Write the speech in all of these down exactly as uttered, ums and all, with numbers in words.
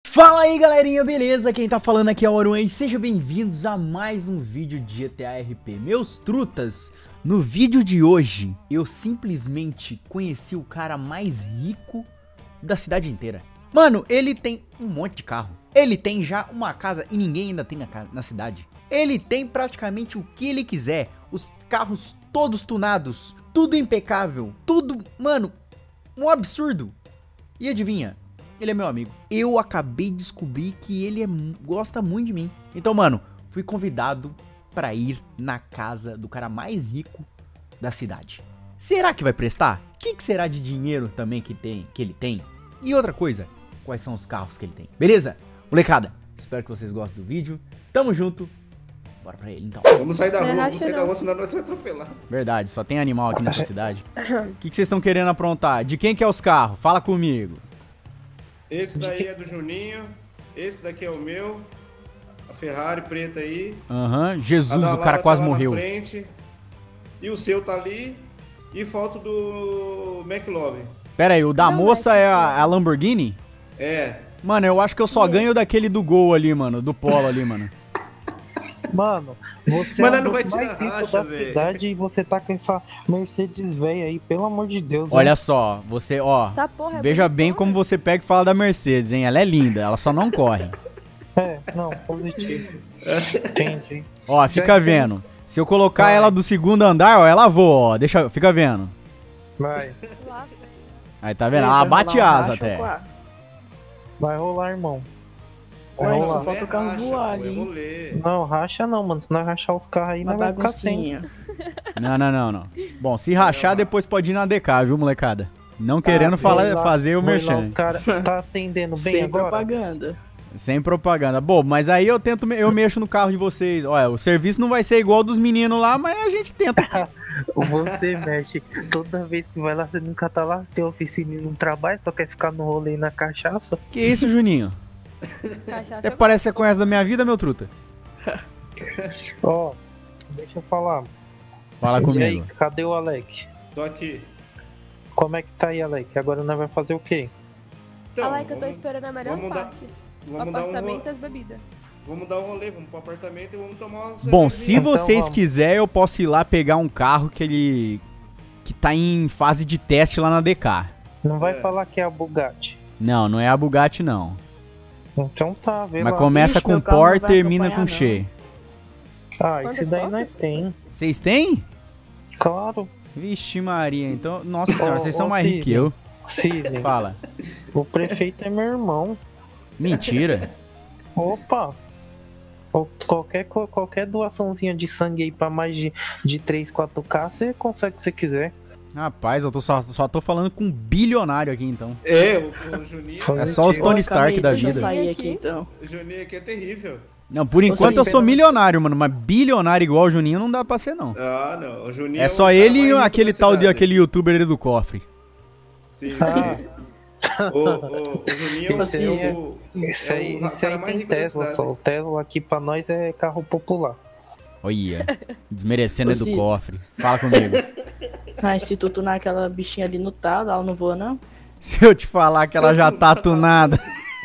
Fala aí galerinha, beleza? Quem tá falando aqui é o Oruan e sejam bem-vindos a mais um vídeo de G T A R P. Meus trutas, no vídeo de hoje eu simplesmente conheci o cara mais rico da cidade inteira. Mano, ele tem um monte de carro, ele tem já uma casa e ninguém ainda tem na, casa, na cidade. Ele tem praticamente o que ele quiser, os carros todos tunados, tudo impecável, tudo, mano, um absurdo. E adivinha? Ele é meu amigo. Eu acabei de descobrir que ele é, gosta muito de mim. Então, mano, fui convidado pra ir na casa do cara mais rico da cidade. Será que vai prestar? O que, que será de dinheiro também que, tem, que ele tem? E outra coisa, quais são os carros que ele tem? Beleza? Molecada, espero que vocês gostem do vídeo. Tamo junto. Bora pra ele, então. Vamos sair da rua, vamos sair da rua, senão nós vamos atropelar. Verdade, só tem animal aqui nessa cidade. O que, que vocês estão querendo aprontar? De quem que é os carros? Fala comigo. Esse daí é do Juninho, esse daqui é o meu, a Ferrari preta aí. Aham, uhum. Jesus, o cara quase tá lá morreu. Na frente, e o seu tá ali, e falta o do McLovin. Pera aí, o da Não, moça é a, a Lamborghini? É. Mano, eu acho que eu só ganho daquele do Gol ali, mano, do Polo ali, mano. Mano, você Mano, é não o vai mais tirar rico racha, da véio. cidade e você tá com essa Mercedes velha aí, pelo amor de Deus. Olha hein? só, você, ó, tá, porra, é veja bem porra. como você pega e fala da Mercedes, hein? Ela é linda, ela só não corre. É, não, positivo. Entendi. Ó, fica vendo. Se eu colocar vai. ela do segundo andar, ó, ela voa, ó, deixa, fica vendo. Vai. Aí, tá vendo? Ela bate asa até. Vai rolar, irmão. Ué, só falta o carro voar ali. Não, racha não, mano. Se não rachar os carros aí, não vai ficar sem. Não, não, não, não. Bom, se rachar, depois pode ir na D K, viu, molecada? Não querendo ah, falar, lá, fazer o merchan. Os caras tá atendendo bem Sem agora? propaganda. Sem propaganda. Bom, mas aí eu tento, eu mexo no carro de vocês. Olha, o serviço não vai ser igual dos meninos lá, mas a gente tenta. Você mexe. Toda vez que vai lá, você nunca tá lá, você tem oficina e não trabalha, só quer ficar no rolê na cachaça. Que isso, Juninho? Até parece que você conhece da minha vida, meu truta. Ó, oh, deixa eu falar. Fala e comigo. Aí, cadê o Alec? Tô aqui. Como é que tá aí, Alec? Agora nós vamos fazer o quê? Então, Alec, eu tô esperando a melhor vamos parte. Dar, o vamos apartamento dar um e as bebidas. Vamos dar um rolê, vamos pro apartamento e vamos tomar umas... Bom, se então, vocês vamos. quiserem, eu posso ir lá pegar um carro que ele... que tá em fase de teste lá na D K. Não vai É. falar que é a Bugatti. Não, não é a Bugatti, não. Então tá, vê Mas lá. começa Ixi, com meu carro Por não e vai termina com acompanhar, Che. Ah, Quantas esse daí fotos? nós tem. Vocês têm? Claro. Vixe Maria, então... Nossa senhora, Ô, vocês são ô, mais ricos que eu. Cisne, Fala. o prefeito é meu irmão. Mentira. Opa! Ou Qualquer, qualquer doaçãozinha de sangue aí pra mais de, de três, quatro K, você consegue se você quiser. Rapaz, eu tô só, só tô falando com um bilionário aqui, então. É, o, o Juninho... Foi. É só os Tony Ô, calma Stark aí, da deixa eu vida. sair aqui então. O Juninho aqui é terrível. Não, por enquanto eu Você sou espera- milionário, mano. Mas bilionário igual o Juninho não dá pra ser, não. Ah, não, o Juninho... É o só cara ele mais e rico aquele da tal de cidade. aquele youtuber ali do cofre. Sim, sim. Ah. o, o, o Juninho Esse é aí é- o... Isso é aí, o isso cara aí mais tem rico da Tesla cidade. só. O Tesla aqui pra nós é carro popular. Olha, desmerecendo Ô, ele do Cid. cofre. Fala comigo. Mas se tu tunar aquela bichinha ali no tal, ela não voa não? Se eu te falar que ela já tá tunada.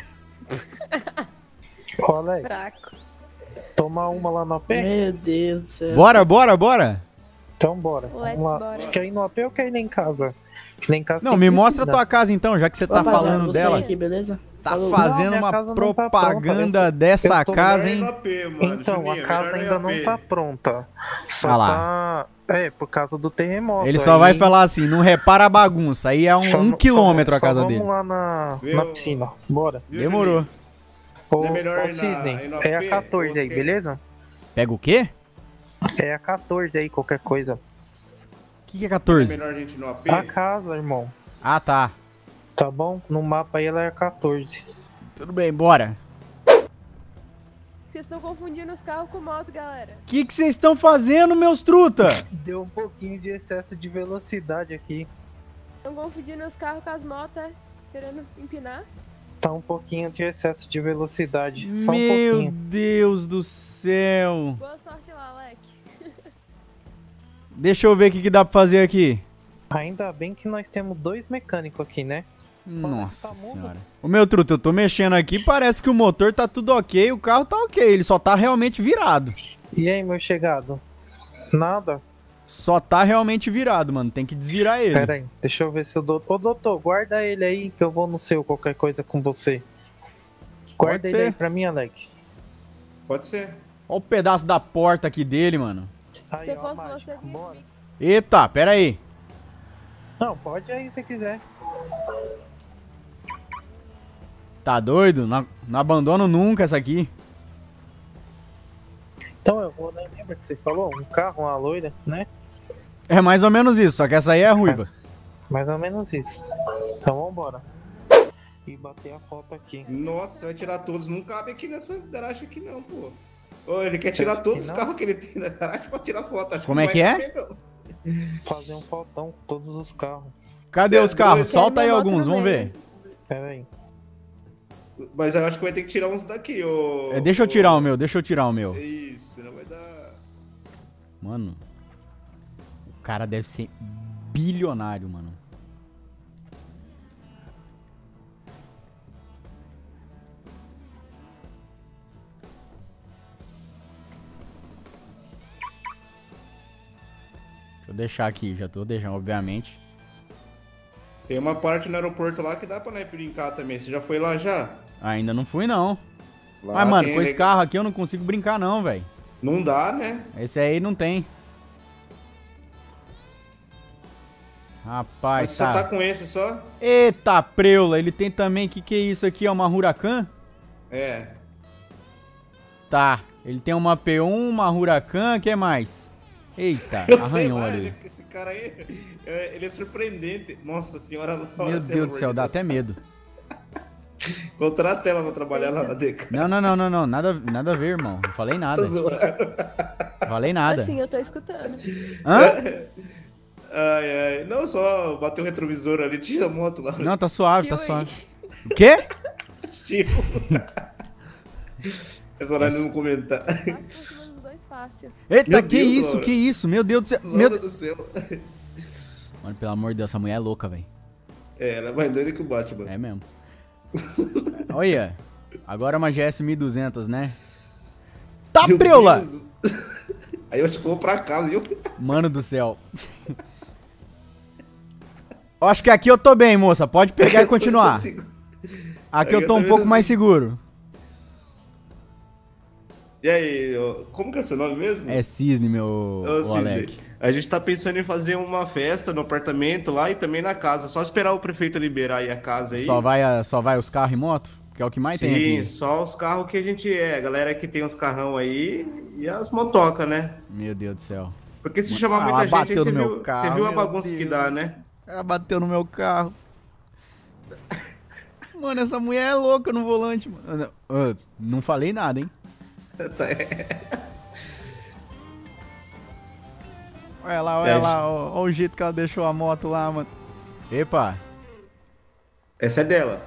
Ó, Alex, Fraco. tomar uma lá no A P? Meu Deus do céu. Bora, bora, bora. Então bora. Let's Vamos lá. bora. Você quer ir no A P ou quer ir nem em casa? Que nem em casa Não, tem me piscina. mostra a tua casa então, já que você tá Rapaziada, falando vou dela. sair aqui, beleza? Tá Falou. fazendo Não, minha uma casa não tá propaganda pronta. dessa Eu tô casa, Melhor ir hein? no A P, mano. Então, Juninho, a melhor casa ir no ainda A não P. tá pronta. Só Ah lá. tá... É, por causa do terremoto. Ele só aí- vai falar assim, não repara a bagunça. Aí é um, só- um só- quilômetro a só casa vamos dele. lá na, Viu? na piscina. Bora. Viu, Demorou. Juninho? Ô, Não é melhor ô, ir na- Sidney, ir no é A P, a quatorze aí, ou você- beleza? Pega o quê? É a quatorze aí, qualquer coisa. O que, que é É quatorze? melhor a gente ir no A P? A casa, irmão. Ah, tá. Tá bom? No mapa aí ela é a quatorze. Tudo bem, bora. Vocês estão confundindo os carros com moto, galera. O que que vocês estão fazendo, meus truta? Deu um pouquinho de excesso de velocidade aqui. Estão confundindo os carros com as motos, é? Querendo empinar. Tá um pouquinho de excesso de velocidade. Só um Meu pouquinho. Deus do céu. Boa sorte lá, Alec. Deixa eu ver o que, que dá pra fazer aqui. Ainda bem que nós temos dois mecânicos aqui, né? Nossa Tá mudo. senhora. O meu truto, eu tô mexendo aqui, parece que o motor tá tudo ok, o carro tá ok, ele só tá realmente virado. E aí, meu chegado? Nada? Só tá realmente virado, mano, tem que desvirar ele. Pera aí, deixa eu ver se o doutor... Ô, doutor, guarda ele aí que eu vou no seu qualquer coisa com você. Guarda Pode ele ser. aí pra mim, Alec. Pode ser. Olha o pedaço da porta aqui dele, mano. Aí, Se ó, fosse mágico, você, vinha bora. comigo. Eita, pera aí. Não, pode aí se quiser. Tá doido? Não, não abandono nunca essa aqui. Então eu vou, né? Lembra que você falou? Um carro, uma loira, né? É mais ou menos isso, só que essa aí é ruiva. Mais ou menos isso. Então vambora. E bater a foto aqui. Nossa, vai tirar todos. Não cabe aqui nessa garagem aqui não, pô. Ô, ele quer tirar acha todos que os não? carros que ele tem na garagem pra tirar foto. Acho Como não é que vai é? caber, não. Fazer um fotão com todos os carros. Cadê Cê os é carros? doido? Solta aí Quero minha moto alguns, no vamos meio. ver. Pera aí. Mas eu acho que vai ter que tirar uns daqui, ô. É, deixa eu ô- tirar o meu, deixa eu tirar o meu. Isso, não vai dar. Mano, o cara deve ser bilionário, mano. Deixa eu deixar aqui, já tô deixando, obviamente. Tem uma parte no aeroporto lá que dá pra nós brincar também. Você já foi lá já? Ainda não fui, não. Lá Mas, mano, tem com esse ele- carro aqui eu não consigo brincar, não, velho. Não dá, né? Esse aí não tem. Rapaz, Mas você só tá. tá com esse só? Eita, preula, ele tem também, que que é isso aqui? É uma Huracan? É. Tá, ele tem uma P um, uma Huracan, o que mais? Eita, Eu sei arranhou lá, ali. ele- esse cara aí, é, ele é surpreendente. Nossa senhora. Laura, Meu pelo Deus do amor céu, de dá Deus. até medo. Contrata ela pra trabalhar lá na Deca. Não, não, não, não, não, nada, nada a ver, irmão. Não falei nada. Tô zoando. Não falei nada. Assim, eu tô escutando. Hã? Ai, ai. Não só bater o retrovisor ali, tira a moto lá. Não, tá suave, tá Tio aí. suave. O quê? Tio. É só nós não comentar. Passa por cima dos dois fácil. Eita, Meu que Deus, isso, Laura. que isso? Meu Deus do céu. Meu... Meu Deus do céu. Mano, pelo amor de Deus, essa mulher é louca, velho. É, ela é mais doida que o Batman. É mesmo. Olha, agora é uma G S mil e duzentos, né? Tá, Meu preula! Deus. Aí eu acho que eu vou pra casa, viu? Mano do céu. Eu acho que aqui eu tô bem, moça. Pode pegar e continuar. Aqui eu tô um pouco mais seguro. E aí, ó, como que é seu nome mesmo? É cisne, meu Ô, ô, Cisne, Alec. a gente tá pensando em fazer uma festa no apartamento lá e também na casa. Só esperar o prefeito liberar aí a casa aí. Só vai, a- só vai os carros e moto? Que é o que mais Sim, tem aqui. só os carros que a gente é. A galera que tem os carrão aí e as motocas, né? Meu Deus do céu. Porque se chamar Ah, muita ela gente, aí bateu você no meu viu, carro, você viu a meu bagunça que Deus. dá, né? Ela bateu no meu carro. Mano, essa mulher é louca no volante, mano. Eu não falei nada, hein? Olha lá, olha É, lá, ó, ó o jeito que ela deixou a moto lá, mano. Epa, Essa é dela.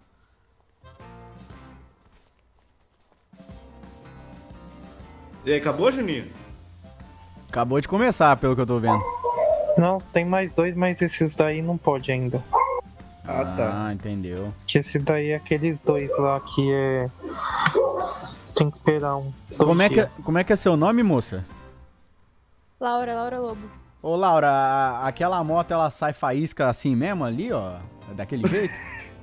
E aí, acabou, Juninho? acabou de começar, pelo que eu tô vendo. Não, tem mais dois, mas esses daí não pode ainda. Ah, tá. Ah, entendeu. Que esse daí é aqueles dois lá que é. Tem que esperar um. dois Como é, que, dias. como é que é seu nome, moça? Laura, Laura Lobo. Ô, Laura, a- aquela moto, ela sai faísca assim mesmo ali, ó? Daquele jeito?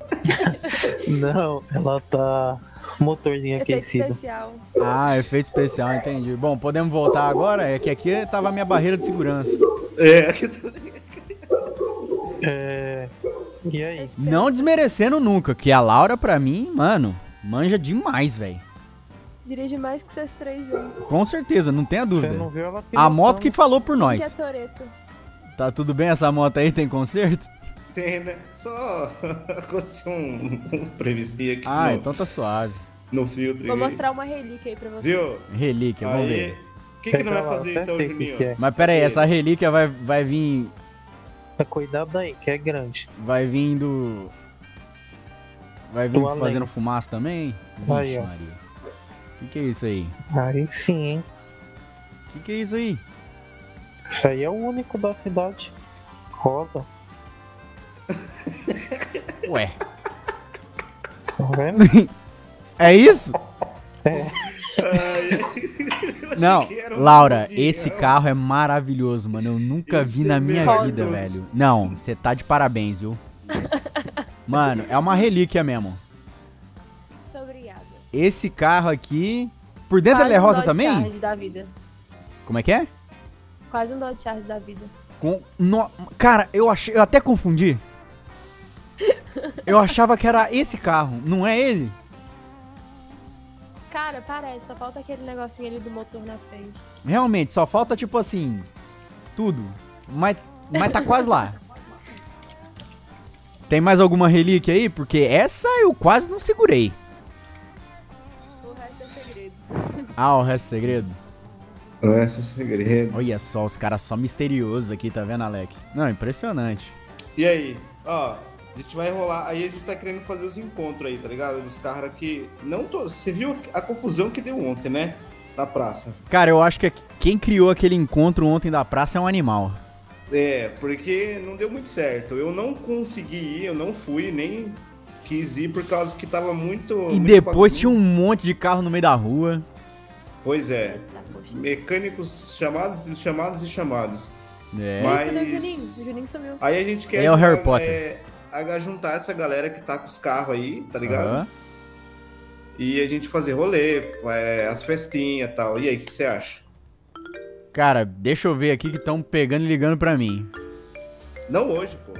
Não, ela tá. Motorzinho Efeito aquecido. especial. Ah, efeito especial, entendi. Bom, podemos voltar agora? É que aqui tava a minha barreira de segurança. É. É. E aí? Esse Não desmerecendo nunca, que a Laura, pra mim, mano, manja demais, velho. Dirige mais que vocês três juntos. Com certeza, não tenha Você dúvida. não viu ela A pilotando. moto que falou por Quem que é nós. Toreto? Tá tudo bem essa moto aí? Tem conserto? Tem, né? Só aconteceu um, um previstinho aqui Ah, no, então tá suave. no filtro. Vou aí. mostrar uma relíquia aí pra vocês. Viu? Relíquia, vamos Aí, ver. o que, que não Pega vai lá, fazer até então, sei o que Juninho? que é. Mas pera aí, E- essa relíquia vai, vai vir. Mas cuidado aí, que é grande. Vai vindo. Vai vir Do além. fazendo fumaça também? Vixe, Aí, ó. Maria. O que, que é isso aí? Aí sim, hein? O que, que é isso aí? Isso aí é o único da cidade. Rosa. Ué. Tá vendo? É isso? Ai, Não, quero um Laura, avião. esse carro é maravilhoso, mano. Eu nunca Eu vi sei na minha mesmo. vida, Rosa. velho. Não, você tá de parabéns, viu? Mano, é uma relíquia mesmo. Muito obrigada. Esse carro aqui... Por dentro Quase ele é um rosa Dodge também? Charge da vida. Como é que é? Quase um Dodge Charge da vida. Com... No... Cara, eu achei... Eu até confundi. Eu achava que era esse carro, não é ele? Cara, parece, só falta aquele negocinho ali do motor na frente. Realmente, só falta tipo assim... Tudo. Mas, mas tá quase lá. Tem mais alguma relíquia aí? Porque essa eu quase não segurei. O resto é segredo. Ah, o resto é segredo? Esse é o segredo. Olha só, os caras só misteriosos aqui, tá vendo, Alec? Não, impressionante. E aí? Ó, a gente vai rolar. Aí a gente tá querendo fazer os encontros aí, tá ligado? Dos caras que. Não tô. Você viu a confusão que deu ontem, né? Na praça. Cara, eu acho que quem criou aquele encontro ontem da praça é um animal. É, porque não deu muito certo. Eu não consegui ir, eu não fui, nem quis ir por causa que tava muito. E muito depois bagunça. tinha um monte de carro no meio da rua. Pois é. Eita, poxa. Mecânicos chamados, chamados e chamados. É. Mas. Cadê o Juninho? O Juninho sumiu. Aí a gente quer. É o Harry juntar, Potter. É, a- juntar essa galera que tá com os carros aí, tá ligado? Aham. E a gente fazer rolê, é, as festinhas e tal. E aí, o que que você acha? Cara, deixa eu ver aqui que estão pegando e ligando pra mim. Não hoje, pô.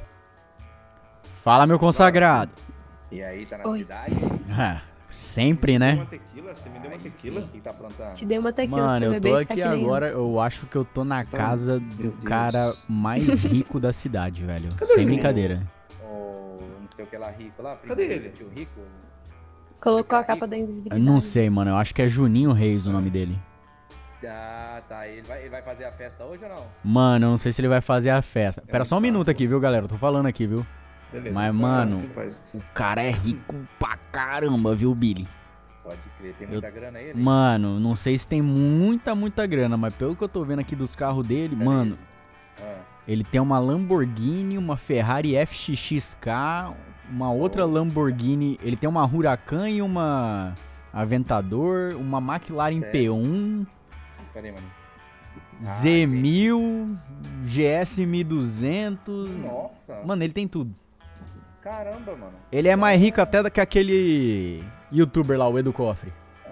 Fala, meu consagrado. E aí, tá na Oi. cidade? Ah, sempre, Você né? deu uma tequila? Você me deu uma Aí tequila? sim, o que tá aprontando? Te dei uma tequila Mano, pra eu você tô beber e ficar aqui que nem eu. agora, eu acho que eu tô na Tá- casa Meu do Deus. cara mais rico da cidade, velho. Cadê o Sem Juninho? brincadeira. O não sei o que lá, Rico lá. Cadê primo do ele? Tio Rico? Colocou a Você tá capa rico? da Eu invisibilidade. não sei, mano. Eu acho que é Juninho Reis o nome dele. Ah, tá. Ele vai, ele vai fazer a festa hoje ou não? Mano, eu não sei se ele vai fazer a festa. É Pera um só um minuto papo. aqui, viu, galera? Eu tô falando aqui, viu? Beleza. Mas, Ah, mano- que faz? O cara é rico pra caramba, viu, Billy? Pode crer, tem muita grana aí, né? Mano, não sei se tem muita, muita grana, mas pelo que eu tô vendo aqui dos carros dele, Cadê mano, Ah, ele tem uma Lamborghini, uma Ferrari F X X K, uma outra Lamborghini, ele tem uma Huracan e uma Aventador, uma McLaren Sério? P um, cadê, mano? Z mil, G S mil e duzentos. Nossa, Mano, ele tem tudo. caramba, mano. Ele é mais rico até do que aquele youtuber lá, o Edu Cofre.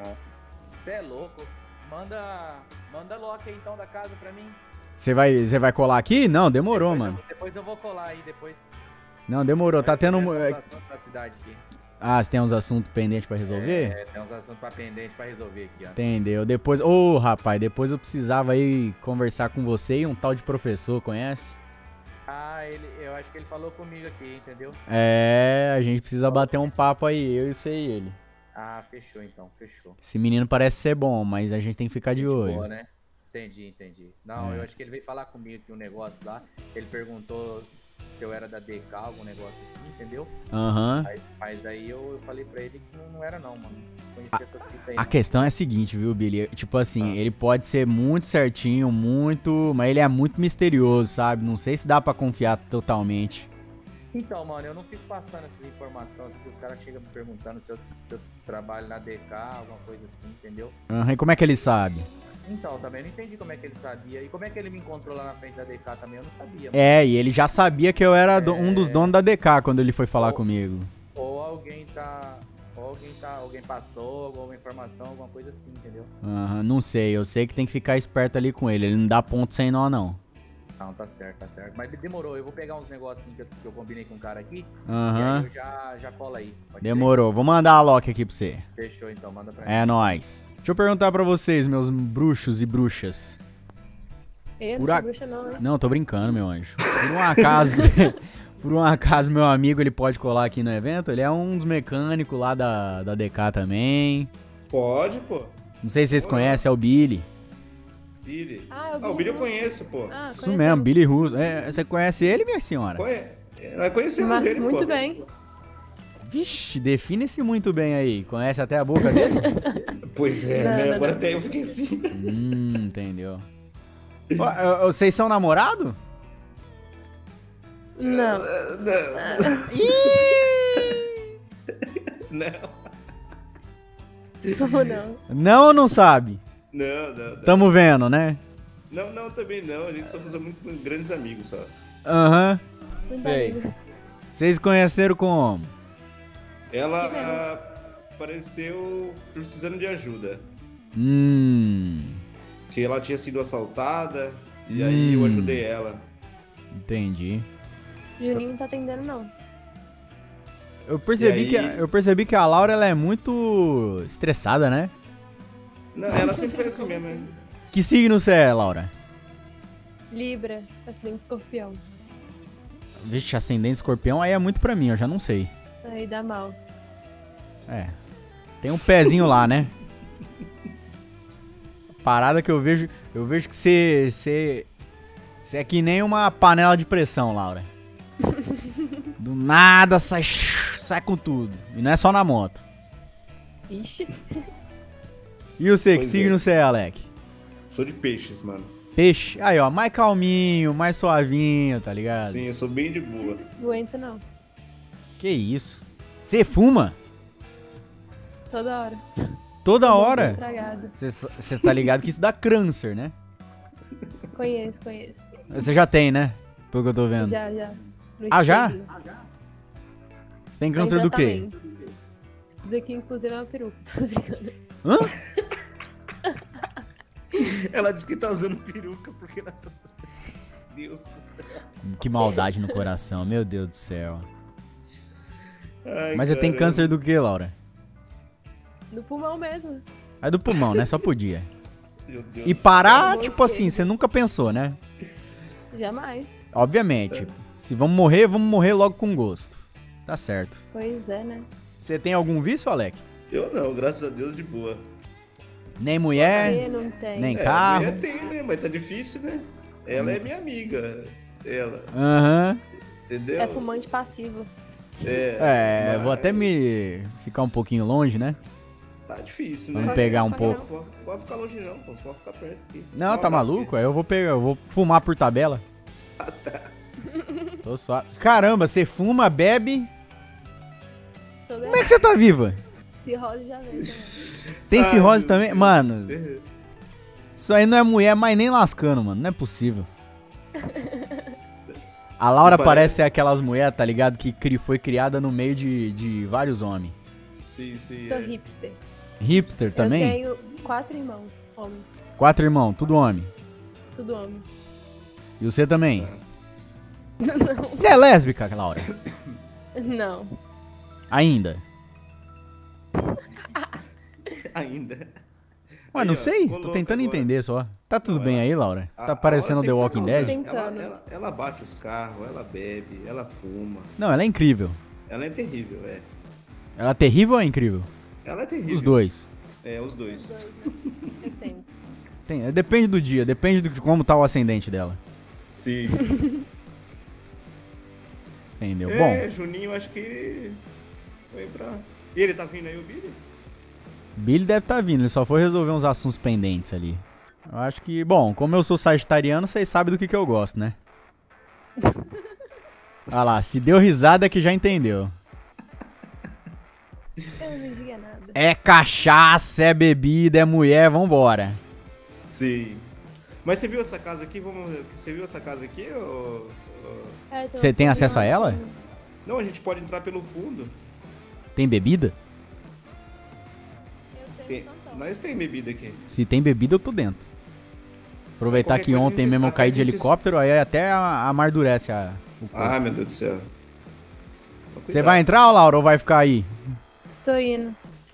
Cê é louco. Manda, manda lock aí então da casa pra mim. Você vai, você vai colar aqui? Não, demorou, Depois mano. Eu, depois eu vou colar aí, depois. Não, demorou. Tá tendo... Tem é- uns assuntos da cidade aqui. Ah, você tem uns assuntos pendentes pra resolver? É, tem uns assuntos pra pendente pra resolver aqui, ó. Entendeu. Depois... Ô, rapaz, depois eu precisava aí conversar com você e um tal de professor, conhece? Ah, ele, eu acho que ele falou comigo aqui, entendeu? É, a gente precisa bater um papo aí, eu e você e ele. Ah, fechou então, fechou. Esse menino parece ser bom, mas a gente tem que ficar de Gente olho. boa, né? Entendi, entendi. Não, É. eu acho que ele veio falar comigo aqui um negócio lá. Ele perguntou se eu era da D K, algum negócio assim, entendeu? Aham. Mas, mas daí eu, eu falei pra ele que não, não era não, mano. Não conhecia essas fitas aí. A não. questão é a seguinte, viu, Billy? Tipo assim, Ah. ele pode ser muito certinho, muito... Mas ele é muito misterioso, sabe? Não sei se dá pra confiar totalmente. Então, mano, eu não fico passando essas informações, porque os caras chegam me perguntando se eu, se eu trabalho na D K, alguma coisa assim, entendeu? Aham, e como é que ele sabe? Então, também não entendi como é que ele sabia. E como é que ele me encontrou lá na frente da D K também, eu não sabia. É, e ele já sabia que eu era do- um dos É. donos da D K quando ele foi falar Oh. comigo. Ou alguém tá. Ou alguém tá. Alguém passou alguma informação, alguma coisa assim, entendeu? Aham, não sei, eu sei que tem que ficar esperto ali com ele. Ele não dá ponto sem nó, não. Não, tá certo, tá certo. Mas demorou, eu vou pegar uns negocinhos que eu, que eu combinei com o cara aqui. E Aham, aí eu já, já cola aí. Pode ser? demorou. Vou mandar a lock aqui pra você. Fechou então, manda pra mim. É nóis. Deixa eu perguntar pra vocês, meus bruxos e bruxas. Eu não Por sou a- bruxa não, hein? Não, tô brincando, meu anjo. Por um acaso, por um acaso, meu amigo, ele pode colar aqui no evento? Ele é um dos mecânicos lá da, da D K também. Pode, pô. Não sei se vocês Pô. conhecem, é o Billy. Billy. Ah, é o Ah, o Billy eu Russo. conheço, pô. Ah, Isso conhecemos. mesmo, Billy Russo. É, você conhece ele, minha senhora? Conhe... Nós conhecemos Mas ele, muito pô. bem. Vixe, define-se muito bem aí. Conhece até a boca dele? Pois é, Não, né? não, Agora não. até eu fiquei assim. hum, entendeu. Ó, ó, vocês são namorados? Não. Não. Como não? Não ou não sabe? Não, não, não. Tamo vendo, né? Não, não, também não. A gente somos muito grandes amigos só. Aham. Muito Sei. amigo. Vocês conheceram como? Ela Que mesmo? ah, apareceu precisando de ajuda. Hum. Que ela tinha sido assaltada. E aí eu Hum. ajudei ela. Entendi. Juninho não tá atendendo, não. Eu percebi, E que, aí? a- eu percebi que a Laura ela é muito estressada, né? Não, ela sempre foi assim mesmo, né? Que signo você é, Laura? Libra, acidente escorpião. Vixe, ascendente escorpião, aí é muito pra mim, eu já não sei. Aí dá mal. É. Tem um pezinho lá, né? Parada que eu vejo. Eu vejo que você. Você. Você é que nem uma panela de pressão, Laura. Do nada sai. Sai com tudo. E não é só na moto. Ixi. E você, que Pois é. signo você é, Alec? Sou de peixes, mano. Peixe. Aí, ó, mais calminho, mais suavinho, tá ligado? Sim, eu sou bem de boa. Não aguento, não. Que isso? Você fuma? Toda hora. Toda hora? Estragado. Você tá ligado que isso dá câncer, né? Conheço, conheço. Você já tem, né? Pelo que eu tô vendo. Já, já. No Ah, já? espelho. Você tem Tá em câncer do quê? tratamento. Isso daqui, inclusive, é uma peruca. Tô brincando. Hã? Ela disse que tá usando peruca porque ela tá... Deus. Que maldade no coração, meu Deus do céu. Ai, Mas você tem caramba. câncer do que, Laura? No pulmão mesmo. É do pulmão, né? Só podia. Meu Deus E do parar, Pulmão tipo assim, esquerdo. você nunca pensou, né? Jamais. Obviamente. Se vamos morrer, vamos morrer logo com gosto. Tá certo. Pois é, né? Você tem algum vício, Alec? céu. Eu não, graças a Deus, de boa. Nem mulher, E não tem. nem É, carro. mulher tem, né? Mas tá difícil, né? Ela é minha amiga. Ela, Aham. entendeu? É fumante passivo. É, É, mas vou até me ficar um pouquinho longe, né? Tá difícil, né? Vamos Pode- pegar um pode pouco. Pode, pode ficar longe não, pô. Pode ficar perto aqui. Não, Um tá abraço maluco? Aí eu vou pegar, eu vou fumar por tabela. Ah, tá. Tô suave. Caramba, você fuma, bebe. Toda Como é que você tá viva? cirrose já veio também. Tem Ai, cirrose meu também? Deus. Mano, Você- isso aí não é mulher, mas nem lascando, mano. Não é possível. A Laura Parece- parece ser aquelas mulheres, tá ligado? Que cri- foi criada no meio de, de vários homens. Sim, sim. Sou é. hipster. Hipster também? Eu tenho quatro irmãos, homens. Quatro irmãos, tudo homem. Tudo homem. E você também? Não. Você é lésbica, Laura? Não. Ainda? Ainda. Ué, Aí, não ó, sei. ficou Tô louca tentando agora. entender só. Tá tudo Não, bem ela- aí, Laura? A- Tá a parecendo Laura The sempre Walking tá Dead? causando. Ela, Tentando. ela, ela bate os carros, ela bebe, ela fuma. Não, ela é incrível. Ela é terrível, é. Ela é terrível ou é incrível? Ela é terrível. Os dois. É, os dois. Dois, né? Eu tento. Tem, é, depende do dia, depende de como tá o ascendente dela. Sim. Entendeu? É, Bom, Juninho, acho que foi pra... E ele tá vindo aí, o Billy? Billy deve estar vindo, ele só foi resolver uns assuntos pendentes ali. Eu acho que, bom, como eu sou sagitariano, vocês sabem do que, que eu gosto, né? Olha lá, se deu risada é que já entendeu. Eu não diga nada. É cachaça, é bebida, é mulher, vambora. Sim. Mas você viu essa casa aqui? Vamos... Você viu essa casa aqui? Ou... ou- É, tô- Você tem tô acesso a fumando. ela? Não, a gente pode entrar pelo fundo. Tem bebida? Eu tenho Tem... plantão. Nós tem bebida aqui. Se tem bebida, eu tô dentro. Aproveitar Qualquer que coisa a ontem gente- mesmo eu até caí a de gente- helicóptero, aí até a- amardurece a, o corpo. Ah, meu Deus do céu. Você vai entrar, ô, Laura, ou vai ficar aí? Tô indo.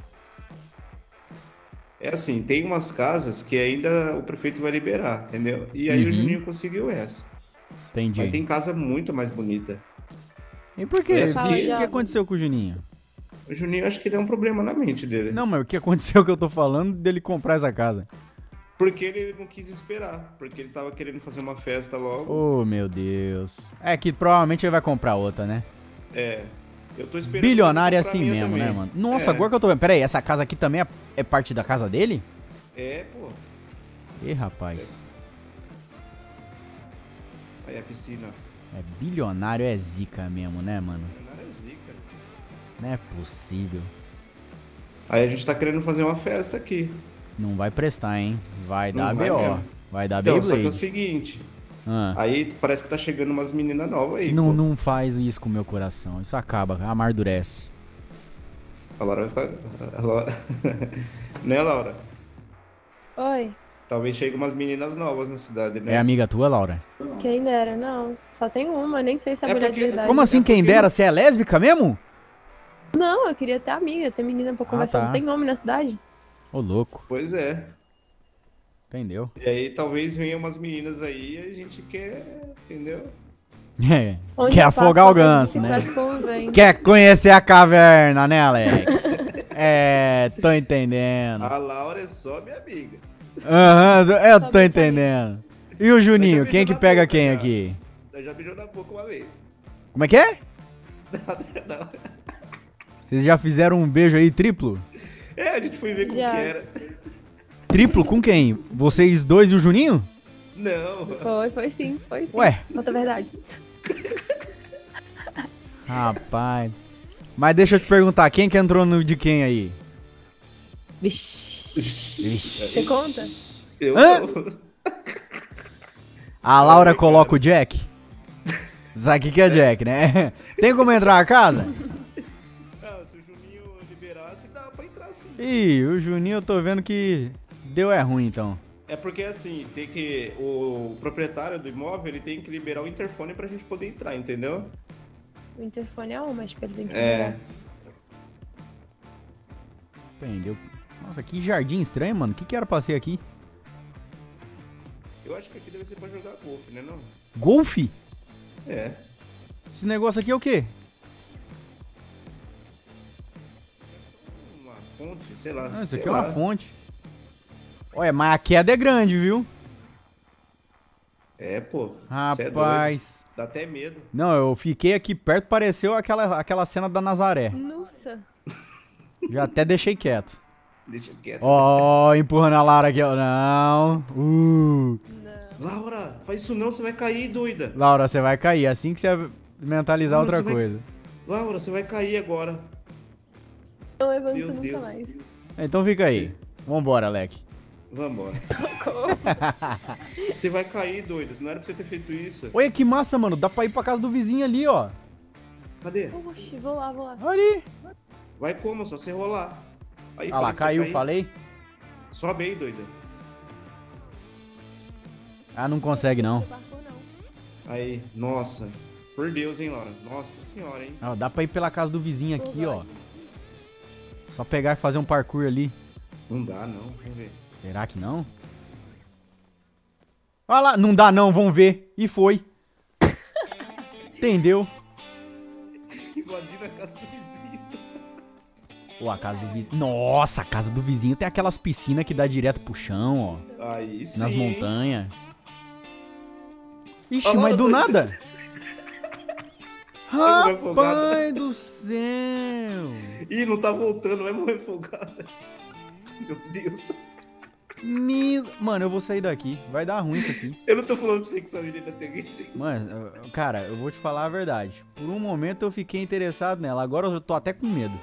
É assim, tem umas casas que ainda o prefeito vai liberar, entendeu? E aí Uhum. o Juninho conseguiu essa. Entendi. Mas tem casa muito mais bonita. E por quê? Essa O que, aqui- o que aconteceu com o Juninho? O Juninho, acho que ele é um problema na mente dele. Não, mas o que aconteceu que eu tô falando dele comprar essa casa? Porque ele não quis esperar. Porque ele tava querendo fazer uma festa logo. Oh, meu Deus. É que provavelmente ele vai comprar outra, né? É. Eu tô esperando. Bilionário é ele comprar assim a minha mesmo, também. né, mano? Nossa, É. agora que eu tô vendo. Pera aí, essa casa aqui também é, é parte da casa dele? É, pô. Ih, rapaz. Aí a piscina. É bilionário, é zica mesmo, né, mano? Bilionário é zica. Não é possível. Aí a gente tá querendo fazer uma festa aqui. Não vai prestar, hein? Vai Não dar vai B O. mesmo. Vai dar Então, só que é o Beyblade. seguinte. Ah, Aí parece que tá chegando umas meninas novas aí. não, pô. não faz isso com o meu coração. Isso acaba, amardurece. A Laura vai ficar. A Laura... Né, Laura? Oi, Talvez chegue umas meninas novas na cidade, né? É amiga tua, Laura? quem dera, não. Só tem uma, nem sei se é, É mulher porque- de verdade. Como assim, quem porque- dera? Você é lésbica mesmo? Não, eu queria ter amiga, ter menina pra conversar. tá. Não tem homem na cidade? Ô, louco. Pois é. Entendeu? E aí talvez venham umas meninas aí e a gente quer, entendeu? É. Onde Quer eu passo, afogar o passa de ganso, né? bicicleta, convém. Quer conhecer a caverna, né, Alex? É, tô entendendo. A Laura é só minha amiga. Aham, eu tô Somente entendendo. E o Juninho, Deixa eu quem ver que na pega boca, quem cara. aqui? Eu já beijou na boca uma vez. Como é que é? Não. Vocês já fizeram um beijo aí triplo? É, a gente foi ver como Já. que era. Triplo com quem? Vocês dois e o Juninho? Não. Foi, foi sim, foi sim. Ué. Conta a verdade. Rapaz. Mas deixa eu te perguntar, quem que entrou no de quem aí? Vixi. Ixi. Você conta? Eu Hã? não. A Laura Ai, coloca cara. o Jack? Sabe o que que é Jack, né? Tem como entrar na casa? Ah, se o Juninho liberasse, dá pra entrar sim. Ih, o Juninho eu tô vendo que deu é ruim então. É porque assim, tem que. O proprietário do imóvel ele tem que liberar o interfone pra gente poder entrar, entendeu? O interfone é um, mas ele tem que É. ligar. Entendeu? Nossa, que jardim estranho, mano. O que que era pra ser aqui? Eu acho que aqui deve ser pra jogar golfe, né não? Golfe? É. Esse negócio aqui é o quê? Uma fonte, sei lá. Ah, isso sei aqui é lá. uma fonte. Olha, mas a queda é grande, viu? É, pô. cê é doido. Rapaz. Dá até medo. Não, eu fiquei aqui perto, pareceu aquela, aquela cena da Nazaré. Nossa. Já até deixei quieto. Deixa quieto. Ó, empurrando a Laura aqui, ó. Não. Uh. Não. Laura, faz isso não, você vai cair, doida. Laura, você vai cair. Assim que você mentalizar Laura, outra você vai- coisa. Laura, você vai cair agora. Não levanto Meu nunca Deus. mais. Então fica aí. Vambora, Alec. Vambora. Você vai cair, doido. Não era pra você ter feito isso. Olha que massa, mano. Dá pra ir pra casa do vizinho ali, ó. Cadê? Oxi, vou lá, vou lá. Ali. Vai como? Só você rolar. Aí, Ah lá, falei que você caiu, cair. falei. Sobe aí, doida. Ah, não consegue, não. Não parkour, não. Aí, nossa. Por Deus, hein, Laura? Nossa senhora, hein? Ah, dá pra ir pela casa do vizinho aqui, Pô, ó. God. Só pegar e fazer um parkour ali. Não dá, não. Vamos ver. Será que não? Olha lá, não dá não, vamos ver. E foi. Entendeu? Invadindo a casa do vizinho. Pô, a casa do vizinho. Nossa, a casa do vizinho tem aquelas piscinas que dá direto pro chão, ó. Aí sim. Nas montanhas. Ixi, Olha lá, mas do doido. nada. morrer afogado. Rapaz do céu. Ih, não tá voltando, vai morrer folgada. Meu Deus. Meu... Mano, eu vou sair daqui. Vai dar ruim isso aqui. Eu não tô falando pra você que essa menina tem que. Mano, eu- cara, eu vou te falar a verdade. Por um momento eu fiquei interessado nela. Agora eu tô até com medo.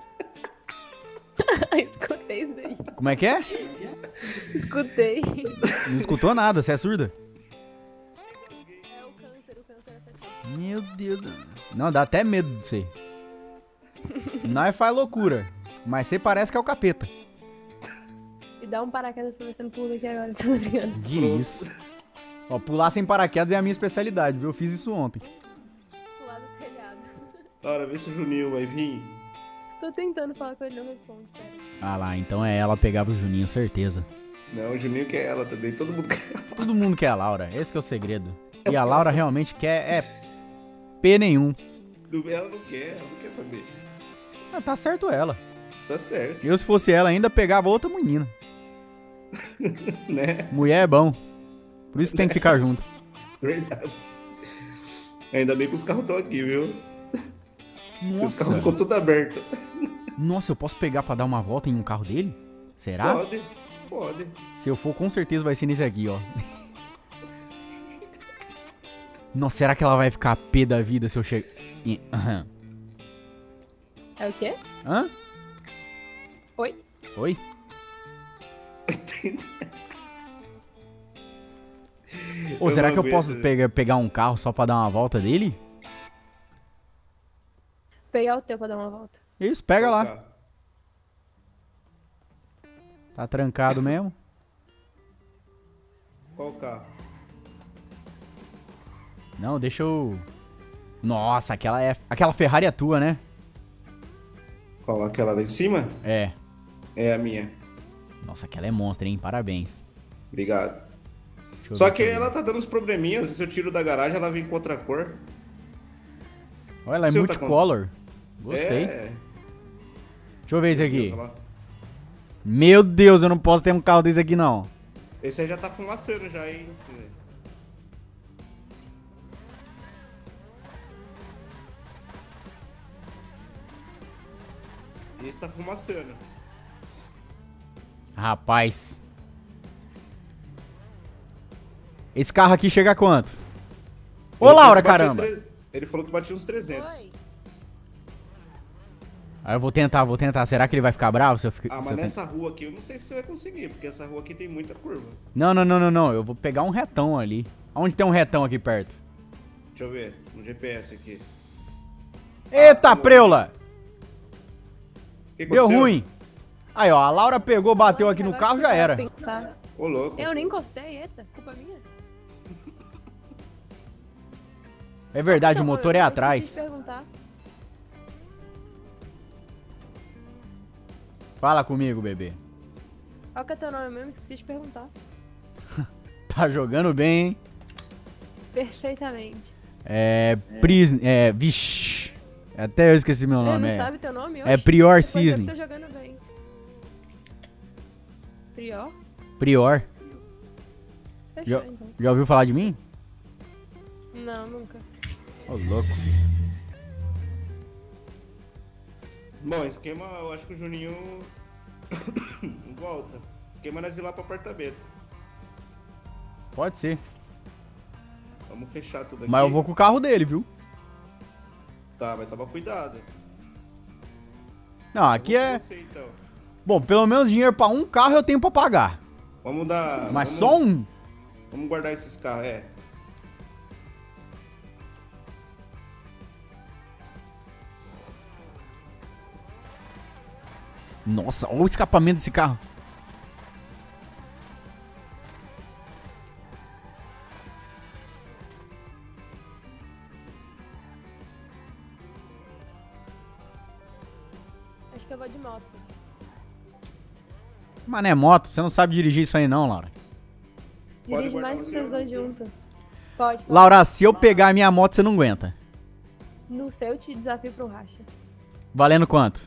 Escutei isso daí. Como é que é? Escutei. Não escutou nada, você é surda? É o câncer, o câncer afetou. Meu Deus. Não, dá até medo de você. Nós faz loucura. Mas você parece que é o capeta. Me dá um paraquedas pra ver se eu não pulo aqui agora. Tô brincando. Que isso. Ó, pular sem paraquedas é a minha especialidade, viu? Eu fiz isso ontem. Pular do telhado. Laura, vê se o Juninho vai vir. Tô tentando falar com ele, não responde, pera. Ah lá, então é ela pegava o Juninho, certeza. Não, o Juninho quer ela também. Todo mundo quer ela. Todo mundo quer a Laura, esse que é o segredo. E a Laura realmente quer é P nenhum. Ela não quer, ela não quer saber. Ah, tá certo ela. Tá certo, Eu, se fosse ela, ainda pegava outra menina. né? Mulher é bom. Por isso tem que ficar junto. Verdade. Ainda bem que os carros estão aqui, viu? Os carros Nossa. ficou tudo aberto. Nossa, eu posso pegar pra dar uma volta em um carro dele? Será? Pode, pode. Se eu for, com certeza vai ser nesse aqui, ó. Nossa, será que ela vai ficar pé da vida se eu chegar... Aham. É o quê? Hã? Oi? Oi? Ô, será que eu posso pegar, pegar um carro só pra dar uma volta dele? Pegar o teu pra dar uma volta. Isso, pega lá. Qual carro? Tá trancado mesmo? Qual carro? Não, deixa eu... Nossa, aquela é... Aquela Ferrari é tua, né? Qual? Aquela lá em cima? É. É a minha. Nossa, aquela é monstro, hein? Parabéns. Obrigado. Deixa eu Só ver que aqui. ela tá dando uns probleminhas. Se eu tiro da garagem, ela vem com outra cor. Olha, ela é Seu tá multicolor. Gostei. É. Deixa eu ver isso Meu aqui. Deus, olha lá. Meu Deus, eu não posso ter um carro desse aqui, não. Esse aí já tá fumaceiro já, hein? Esse tá fumaceiro. Rapaz. Esse carro aqui chega a quanto? Ô, Ele Laura, falou que batia caramba. tre- Ele falou que batia uns trezentos. Oi. Aí eu vou tentar, vou tentar. Será que ele vai ficar bravo se eu ficar... Ah, se mas eu tent- nessa rua aqui eu não sei se você vai conseguir, porque essa rua aqui tem muita curva. Não, não, não, não, não. Eu vou pegar um retão ali. Onde tem um retão aqui perto? Deixa eu ver, no G P S aqui. Eita, Ah, preula! O que Deu aconteceu? ruim. Aí, ó, a Laura pegou, bateu aqui no Agora carro, que já eu era. vou pensar. Ô, louco. Eu nem encostei, eita, culpa minha. É verdade, Então, o motor eu- é eu atrás. esqueci de perguntar. Fala comigo, bebê. Qual que é teu nome mesmo? Esqueci de perguntar. Tá jogando bem, hein? Perfeitamente. É... Pris... É... Vixe. Até eu esqueci meu Ele nome. não É, sabe teu nome? é Oxi, Prior depois eu que Cisne. tô jogando bem. Prior? Prior. Fechou, Já, então. já ouviu falar de mim? Não, nunca. Ô, louco. Bom, esquema, eu acho que o Juninho não volta. Esquema nós ir lá pro apartamento. Pode ser. Vamos fechar tudo aqui. Mas eu vou com o carro dele, viu? Tá, mas toma cuidado. Não, aqui Eu vou é... com você, então. Bom, pelo menos dinheiro pra um carro eu tenho pra pagar. Vamos dar... Mas vamos, só um? Vamos guardar esses carros, é. Nossa, olha o escapamento desse carro. Acho que eu vou de moto. Mas não é moto, você não sabe dirigir isso aí não, Laura. Pode Dirige guardar mais que você, vocês dois eu- juntos. Pode, pode. Laura, se eu pegar a minha moto, você não aguenta. No seu eu te desafio pro racha. Valendo quanto?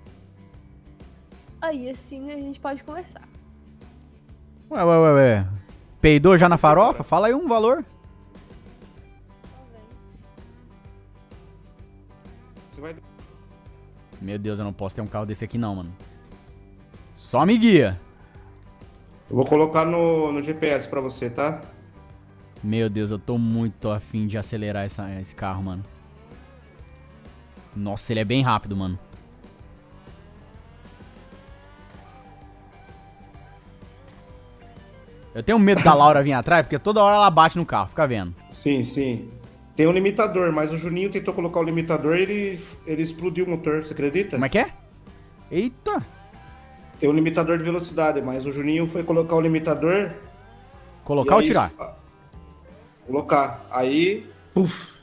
Aí assim a gente pode conversar. Ué, ué, ué, ué. Peidou já na farofa? Fala aí um valor. Você vai... Meu Deus, eu não posso ter um carro desse aqui não, mano. Só me guia. Eu vou colocar no, no G P S pra você, tá? Meu Deus, eu tô muito afim de acelerar essa, esse carro, mano. Nossa, ele é bem rápido, mano. Eu tenho medo da Laura vir atrás, porque toda hora ela bate no carro, fica vendo. Sim, sim. Tem um limitador, mas o Juninho tentou colocar o limitador e ele, ele explodiu o motor, você acredita? Como é que é? Eita. Tem um limitador de velocidade, mas o Juninho foi colocar o limitador... Colocar e ou aí- tirar? ah, Colocar. Aí, puf.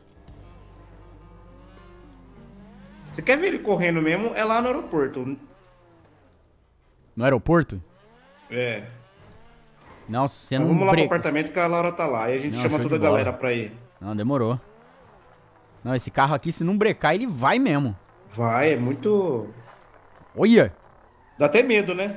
Você quer ver ele correndo mesmo? É lá no aeroporto. No aeroporto? É. Não, você Mas não vamos lá pro breca. apartamento que a Laura tá lá. Aí a gente Não, chama show toda a de bola. galera pra ir. Não, demorou. Não, esse carro aqui, se não brecar, ele vai mesmo. Vai, é muito... Olha! Dá até medo, né?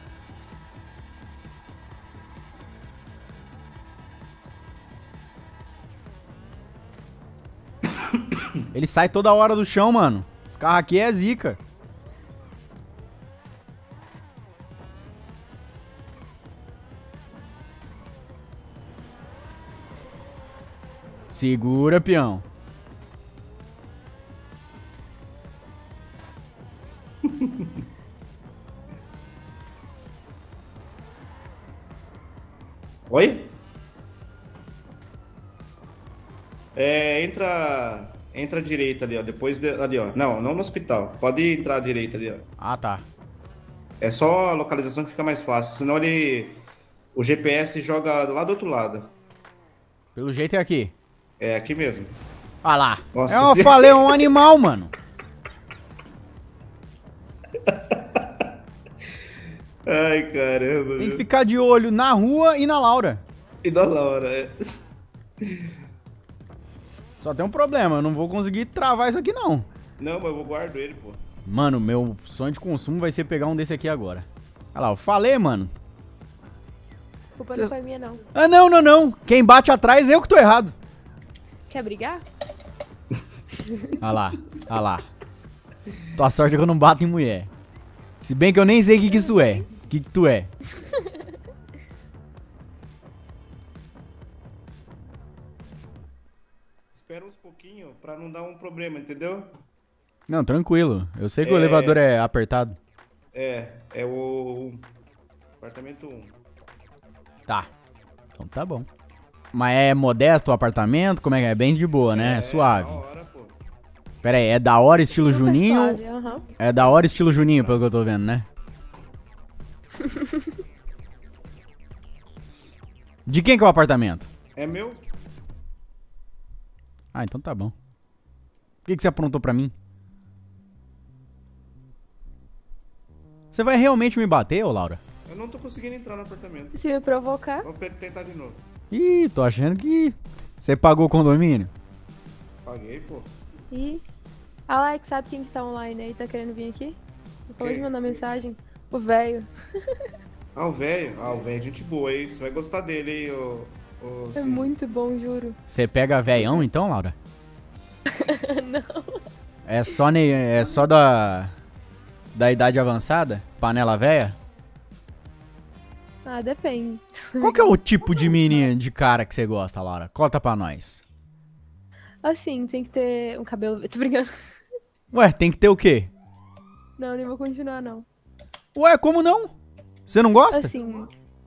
Ele sai toda hora do chão, mano. Esse carro aqui é zica. Segura, peão. Oi? É, entra... Entra à direita ali, ó. Depois de, ali, ó. Não, não no hospital. Pode entrar à direita ali, ó. Ah, tá. É só a localização que fica mais fácil. Senão ele... O G P S joga lá do outro lado. Pelo jeito é aqui. É aqui mesmo. Ah lá. Nossa, eu se- falei, é um animal, mano. Ai, caramba. Tem que viu? ficar de olho na rua e na Laura. E da Laura, é. Só tem um problema, eu não vou conseguir travar isso aqui, não. Não, mas eu guardo ele, pô. Mano, meu sonho de consumo vai ser pegar um desse aqui agora. Olha lá, eu falei, mano. A culpa Cês- não foi minha, não. Ah, não, não, não. Quem bate atrás, eu que tô errado. Quer brigar? Olha lá, olha lá. Tua sorte é que eu não bato em mulher. Se bem que eu nem sei o que, que isso é. O que, que tu é? Espera uns pouquinho pra não dar um problema, entendeu? Não, tranquilo. Eu sei que o É. elevador é apertado. É, é o... Apartamento um. Tá. Então tá bom. Mas é modesto o apartamento? Como é que é? Bem de boa, né? É, Suave. da hora, pô. Pera aí, é da hora estilo Super Juninho? suave, aham. É da hora estilo Juninho, pelo que eu tô vendo, né? De quem que é o apartamento? É meu? Ah, então tá bom. O que, que você aprontou pra mim? Você vai realmente me bater, ô Laura? Eu não tô conseguindo entrar no apartamento. Se me provocar, Vou pe- tentar de novo. Ih, tô achando que você pagou o condomínio. Paguei, pô. e... Alex, sabe quem que tá online aí, tá querendo vir aqui? Acabou de Quem? mandar mensagem. O velho. Ah, o velho? Ah, o velho é gente boa, hein? Você vai gostar dele, hein, ô... ô É Cid. muito bom, juro. Você pega veião então, Laura? Não. É só, ne... é só da... da idade avançada? Panela véia? Ah, depende. Qual que é o tipo de menina, de cara que você gosta, Laura? Conta pra nós. Assim, tem que ter um cabelo... Tô brincando. Ué, tem que ter o quê? Não, nem vou continuar, não. Ué, como não? Você não gosta? Assim,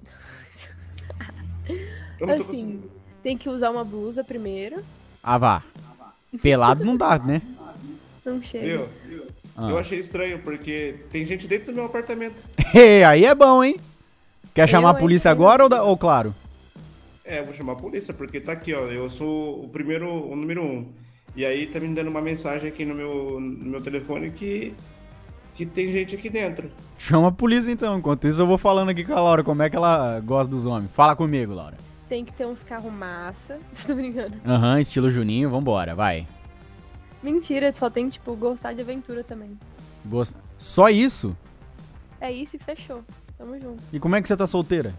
Eu não tô assim, conseguindo. tem que usar uma blusa primeiro. Ah, vá. Pelado não dá, né? Não chega. Viu? Ah. Eu achei estranho, porque tem gente dentro do meu apartamento. Ei, aí é bom, hein? Quer chamar Eu, a polícia hein? agora ou, da- ou claro? É, eu vou chamar a polícia, porque tá aqui, ó. Eu sou o primeiro, o número um. E aí tá me dando uma mensagem aqui no meu, no meu telefone que, que tem gente aqui dentro. Chama a polícia então. Enquanto isso, eu vou falando aqui com a Laura como é que ela gosta dos homens. Fala comigo, Laura. Tem que ter uns carros massa. Tô brincando. Aham, estilo Juninho, vambora, vai. Mentira, só tem, tipo, gostar de aventura também. Gosta. Só isso? É isso e fechou. Tamo junto. E como é que você tá solteira?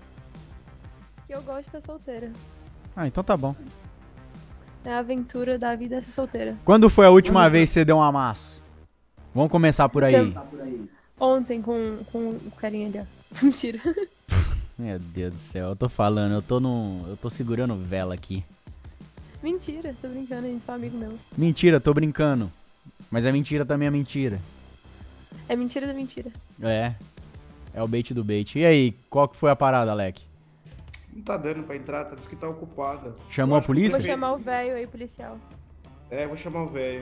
Que eu gosto de estar solteira. Ah, então tá bom. É a aventura da vida ser solteira. Quando foi a última vez que você deu um amasso? Vamos começar por aí. Ontem com, com o carinha ali, ó. Mentira. Meu Deus do céu, eu tô falando, eu tô no. Eu tô segurando vela aqui. Mentira, tô brincando, a gente só amigo meu. Mentira, tô brincando. Mas a mentira também é mentira. É mentira da mentira. É. É o bait do bait. E aí, qual que foi a parada, Alec? Não tá dando pra entrar, tá dizendo que tá ocupada. Chamou Eu a acho que polícia? Vou chamar o velho aí, policial. É, vou chamar o velho.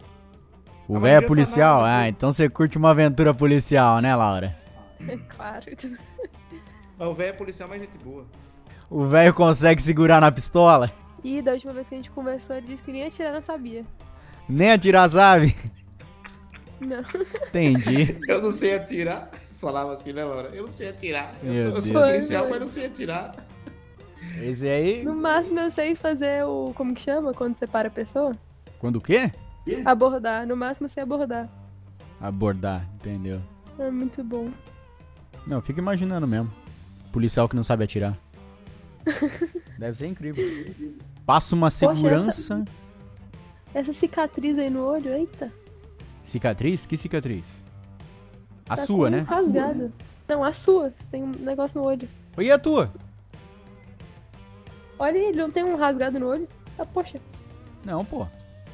O Ah, mas velho é não adianta policial? nada, Ah, pô. então você curte uma aventura policial, né, Laura? Claro. Mas o velho é policial, mas gente boa. O velho consegue segurar na pistola? E da última vez que a gente conversou, ele disse que nem atirar não sabia. Nem atirar, sabe? Não. Entendi. Eu não sei atirar. Falava assim, né, Laura? Eu não sei atirar. Eu Meu sou, eu sou Deus. policial, mas não sei atirar. Esse aí. No máximo eu sei fazer o... Como que chama? Quando separa a pessoa? Quando o quê? Abordar. No máximo eu sei abordar. Abordar, entendeu? É muito bom. Não, fica imaginando mesmo. Policial que não sabe atirar. Deve ser incrível. Passa uma segurança. Essa cicatriz aí no olho, eita. Cicatriz? Que cicatriz? A Tá sua, com né? rasgado. Não, a sua. Você tem um negócio no olho. E a tua? Olha aí, ele não tem um rasgado no olho? Ah, poxa. Não, pô.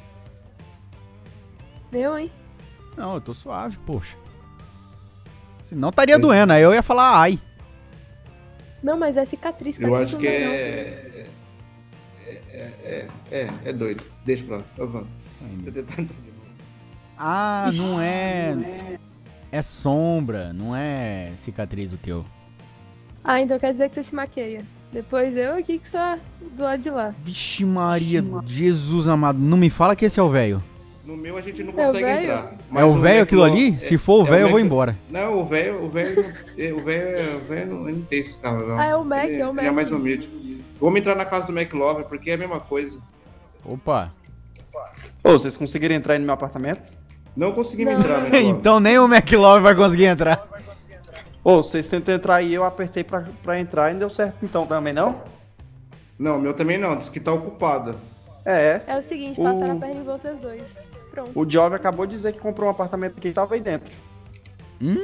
Eu, hein? Não, eu tô suave, poxa. Senão estaria doendo, aí eu ia falar ai. Não, mas é cicatriz. Eu cicatriz acho não que dói, não. é. É, é, é, é doido. Deixa pra lá. Tá bom. Tô tentando entender. Ah, não é... É sombra, não é cicatriz o teu. Ah, então quer dizer que você se maqueia. Depois eu aqui que só do lado de lá. Vixe Maria, Jesus amado. Não me fala que esse é o velho. No meu a gente não É o consegue velho? entrar. É o velho aquilo McLaughlin- ali? Se for o é velho, eu vou Mac- embora. Não, o velho, o velho, o velho, o velho não, ele não tem esse carro, não. Ah, é o Mac, ele, é o ele Mac. é mais humilde. Vamos entrar na casa do McLovin, porque é a mesma coisa. Opa. Ô, vocês conseguiram entrar aí no meu apartamento? Não conseguimos Não. entrar, McLovin. Então nem o McLovin vai conseguir entrar. Ô, vocês tentam entrar aí, eu apertei pra, pra entrar e não deu certo então também, não? Não, o meu também não, diz que tá ocupado. É, É o seguinte, O- passaram a perna em vocês dois. Pronto. o Job acabou de dizer que comprou um apartamento que tava aí dentro. Hum.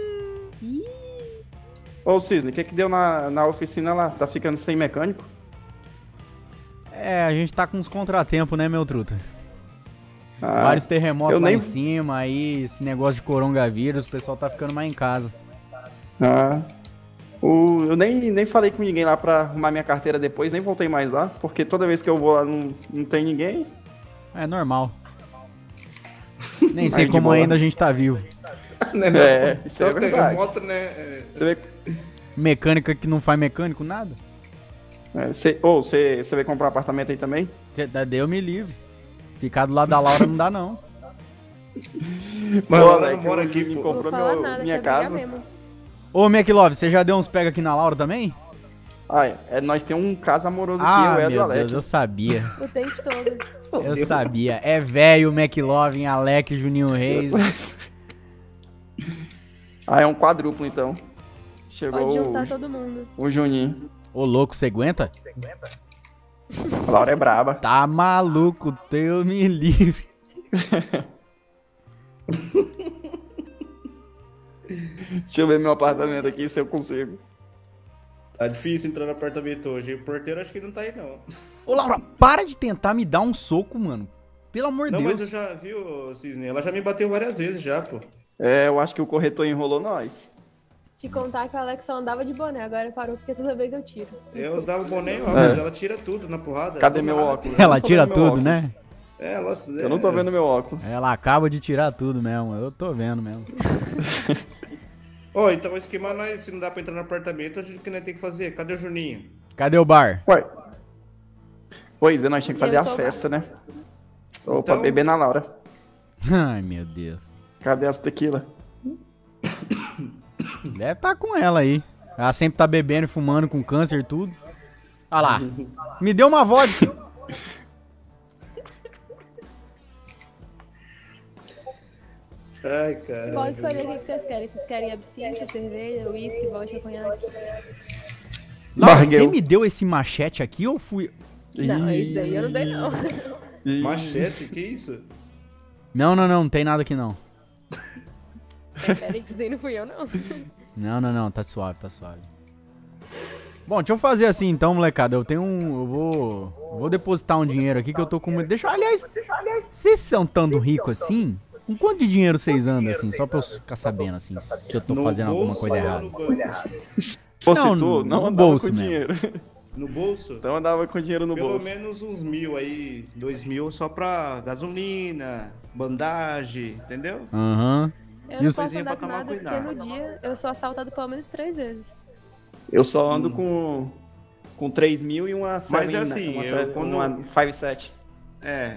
Ô, Cisne, o que que deu na, na oficina lá? Tá ficando sem mecânico? É, a gente tá com uns contratempos, né, meu truta? Ah, Vários terremotos eu lá nem- em cima, aí esse negócio de coronavírus, o pessoal tá ficando mais em casa. ah. O, eu nem, nem falei com ninguém lá pra arrumar minha carteira depois, nem voltei mais lá, porque toda vez que eu vou lá não, não tem ninguém. É normal. Nem Mas sei de como boa. ainda a gente tá vivo. Né, não? É, isso é Só verdade. terremoto, né? é, Você vê. Mecânica que não faz mecânico, nada. É, você, ô, você, você vai comprar um apartamento aí também? Cê- da- Deu me livre. Ficar do lado da Laura não dá, não. Mas Pô, ela não Alex, mora o aqui, Juninho pô. Não vou comprou falar meu- nada, minha quer brigar casa. mesmo. Ô, McLove, você já deu uns pega aqui na Laura também? Ah, é, é, nós temos um caso amoroso Ah, aqui, eu e a do meu Alex. Deus, eu sabia. O tempo todo. Eu sabia. É velho, McLovin, Alex, Juninho Reis. Ah, é um quadruplo então. Chegou Pode o, juntar todo mundo. o Juninho. Ô, louco, você aguenta? A Laura é braba. Tá maluco, teu me livre. Deixa eu ver meu apartamento aqui se eu consigo. Tá difícil entrar no apartamento hoje. O porteiro acho que não tá aí, não. Ô, Laura, para de tentar me dar um soco, mano. Pelo amor de Não, Deus. mas eu já vi, ô, Cisne. Ela já me bateu várias vezes já, pô. É, eu acho que o corretor enrolou nós. Te contar que o Alex só andava de boné, agora parou porque toda vez eu tiro. Eu dava o boné, ó, É. mas ela tira tudo na porrada. Cadê Do meu nada. óculos? Ela Eu não tô tira vendo meu tudo, óculos. né? É, ela, Eu não tô vendo meu óculos. Ela acaba de tirar tudo mesmo. Eu tô vendo mesmo. Ó, então o esquema, nós, se não dá pra entrar no apartamento, a gente que nós tem que fazer? Cadê o Juninho? Cadê o bar? Ué. Pois é, nós tínhamos que fazer Eu a sou festa, né? Opa, Então- beber na Laura. Ai, meu Deus. Cadê as tequila? Deve tá com ela aí. Ela sempre tá bebendo e fumando com câncer e tudo. Olha lá. Me deu uma vodka. Ai, cara. Pode escolher o que vocês querem. Vocês querem absinto, cerveja, uísque, vodka, conhaque? Laura, Bargueu. você me deu esse machete aqui ou fui... Não, isso daí eu não dei não. Ih, Machete, que isso? Não, não, não. Não tem nada aqui não. Peraí, que isso daí não fui eu não. Não, não, não. Tá suave, tá suave. Bom, deixa eu fazer assim então, molecada. Eu tenho um... Eu vou... eu vou depositar um dinheiro aqui que eu tô com muito... Deixa eu... Aliás, vocês são tão ricos assim? Com quanto de dinheiro vocês andam assim? Só pra eu ficar sabendo assim, se eu tô No fazendo alguma bolso coisa ou errada. no banco? Você Não, tu no- não no andava bolso com mesmo. dinheiro. No bolso? Não andava com dinheiro no Pelo bolso. menos uns mil aí, dois mil só pra gasolina, bandagem, entendeu? Aham. Eu E não os- posso Vocês iam andar pra com tomar nada cuidado. porque no dia eu sou assaltado pelo menos três vezes. Eu só ando com, com três mil e uma Mas é Seven, assim, uma, eu se- quando- uma cinco sete. É.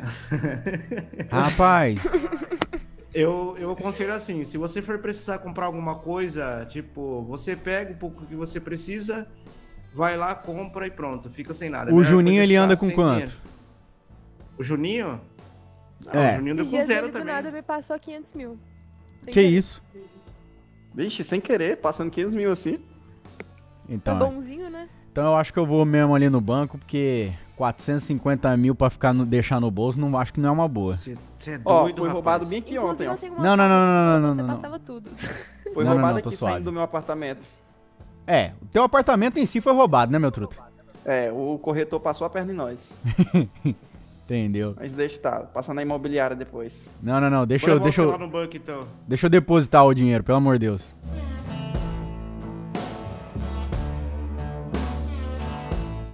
Rapaz. Eu, eu aconselho assim, se você for precisar comprar alguma coisa, tipo, você pega um pouco que você precisa, vai lá, compra e pronto, fica sem nada. A O melhor Juninho, coisa é ele ficar anda com sem quanto? dinheiro. O Juninho? Ah, É. O Juninho anda Esses com dias zero ele do também. nada me passou quinhentos mil. Sem Que querer. isso? Vixe, sem querer, passando quinhentos mil assim. Foi Então, bonzinho, né? então eu acho que eu vou mesmo ali no banco, porque quatrocentos e cinquenta mil pra ficar no, deixar no bolso, não acho que não é uma boa. Você é Ó, doido, foi rapaz. roubado bem aqui Inclusive, ontem, eu ó. tenho uma Não, não, não, não, foto não, que não, Você não. passava tudo. Foi Não, não, roubado não, tô aqui suave. saindo do meu apartamento. É, o teu apartamento em si foi roubado, né, meu truta? É, o corretor passou a perna em nós. Entendeu? Mas deixa, tá, passa na imobiliária depois. Não, não, não, deixa Bora eu, deixa você eu, lá no banco, então. deixa eu depositar o dinheiro, pelo amor de Deus.